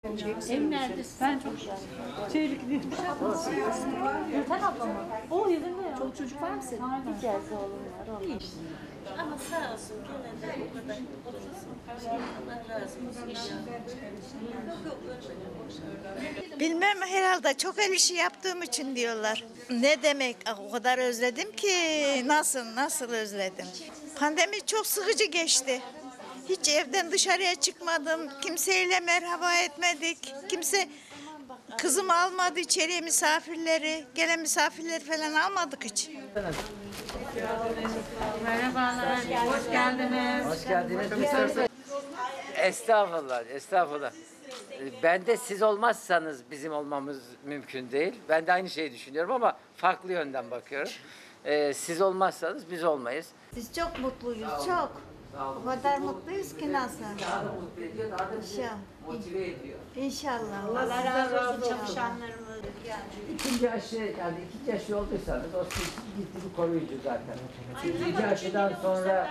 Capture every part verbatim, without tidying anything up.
Ev neredesin? Ben çok tehlikeliyim. Gülten abla mı? O yerinde ya. Çoluk çocuk var mı senin? Bir kez oğlum var. İyi işte. Ama sağ olsun gene de o kadar mutlu olsun. Allah razı olsun inşallah. Yok yok ölmedim. Bilmem herhalde çok el işi yaptığım için diyorlar. Ne demek o kadar özledim ki nasıl nasıl özledim. Pandemi çok sıkıcı geçti. Hiç evden dışarıya çıkmadım. Kimseyle merhaba etmedik. Kimse kızımı almadı içeriye misafirleri. Gelen misafirleri falan almadık hiç. Merhabalar. Hoş geldiniz. Hoş geldiniz. Estağfurullah, estağfurullah. Ben de siz olmazsanız bizim olmamız mümkün değil. Ben de aynı şeyi düşünüyorum ama farklı yönden bakıyorum. Ee, siz olmazsanız biz olmayız. Biz çok mutluyuz, çok. O kadar mutluyuz ki nasıl? Daha da mutlu ediyor, daha da bizi İnşallah. motive ediyor. İnşallah. Allah razı olsun çalışanlarımız. İkinci aşı, yani ikinci aşı olduysanız o siz ciddi bir koruyucu zaten. İkinci aşıdan sonra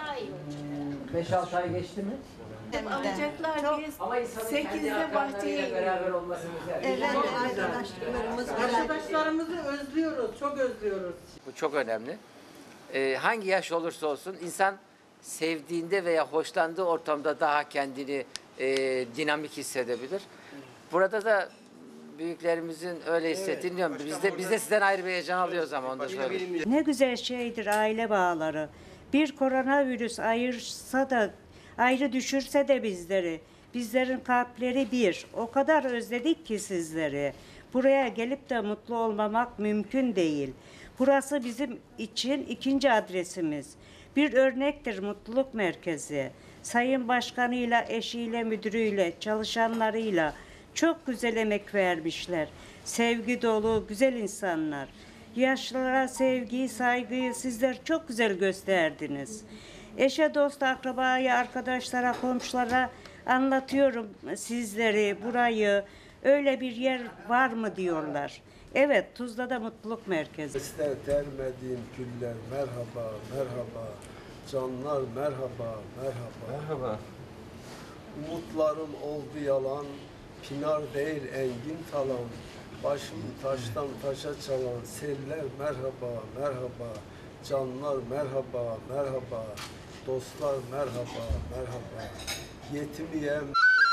beş altı ay geçti mi? Alacaklar diye Ama insanın kendi sekizde bahçeye akranlarıyla beraber olması güzel. Evet, arkadaşlarımız Arkadaşlarımızı özlüyoruz, çok özlüyoruz. Bu çok önemli. Ee, hangi yaş olursa olsun insan sevdiğinde veya hoşlandığı ortamda daha kendini e, dinamik hissedebilir. Burada da büyüklerimizin öyle hissettiğini diyorum. Biz de, biz de sizden ayrı bir heyecan alıyoruz ama onu da söyleyeyim. Ne güzel şeydir aile bağları. Bir koronavirüs ayırsa da ayrı düşürse de bizleri. Bizlerin kalpleri bir. O kadar özledik ki sizleri. Buraya gelip de mutlu olmamak mümkün değil. Burası bizim için ikinci adresimiz. Bir örnektir mutluluk merkezi. Sayın Başkanıyla, eşiyle, müdürüyle, çalışanlarıyla çok güzel emek vermişler. Sevgi dolu, güzel insanlar. Yaşlılara sevgiyi, saygıyı sizler çok güzel gösterdiniz. Eşe, dosta, akrabaya, arkadaşlara, komşulara anlatıyorum sizleri, burayı. Öyle bir yer var mı diyorlar. Evet, Tuzla'da da mutluluk merkezi. İster dermediğim güller merhaba, merhaba. Canlar merhaba, merhaba. Merhaba. Umutlarım oldu yalan, pinar değil engin talan. Başımı taştan taşa çalan seller merhaba, merhaba. Canlar merhaba, merhaba. Dostlar merhaba, merhaba. Yetimiyem.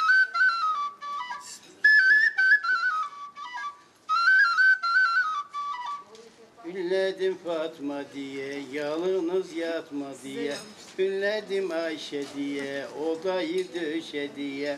Hülledim Fatma diye, yalnız yatma diye. Hülledim Ayşe diye, odayı döşe diye.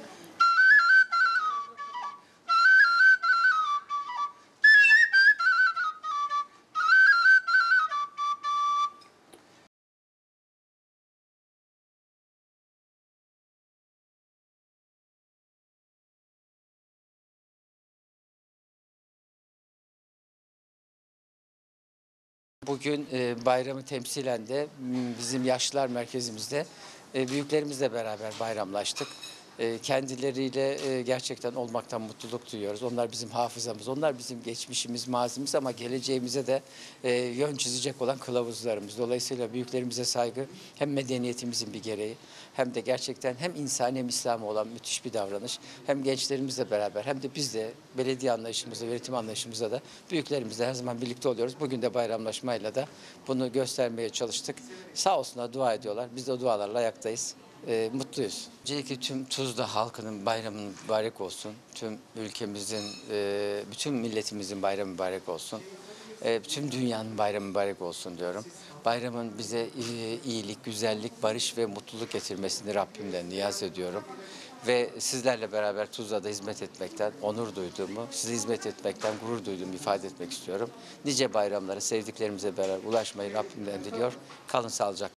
Bugün e, bayramı temsilen de m, bizim yaşlılar merkezimizde e, büyüklerimizle beraber bayramlaştık. E, kendileriyle e, gerçekten olmaktan mutluluk duyuyoruz. Onlar bizim hafızamız, onlar bizim geçmişimiz, mazimiz ama geleceğimize de e, yön çizecek olan kılavuzlarımız. Dolayısıyla büyüklerimize saygı hem medeniyetimizin bir gereği hem de gerçekten hem insani hem İslami olan müthiş bir davranış. Hem gençlerimizle beraber hem de biz de belediye anlayışımızda, yönetim anlayışımızda da büyüklerimizle her zaman birlikte oluyoruz. Bugün de bayramlaşmayla da bunu göstermeye çalıştık. Sağ olsunlar, dua ediyorlar. Biz de o dualarla ayaktayız. E, mutluyuz. Öncelikle tüm Tuzla halkının bayramı mübarek olsun. Tüm ülkemizin, e, bütün milletimizin bayramı mübarek olsun. E, tüm dünyanın bayramı mübarek olsun diyorum. Bayramın bize iyilik, güzellik, barış ve mutluluk getirmesini Rabbimden niyaz ediyorum. Ve sizlerle beraber Tuzla'da hizmet etmekten onur duyduğumu, size hizmet etmekten gurur duyduğumu ifade etmek istiyorum. Nice bayramlara sevdiklerimize beraber ulaşmayı Rabbimden diliyor. Kalın sağlıcakla.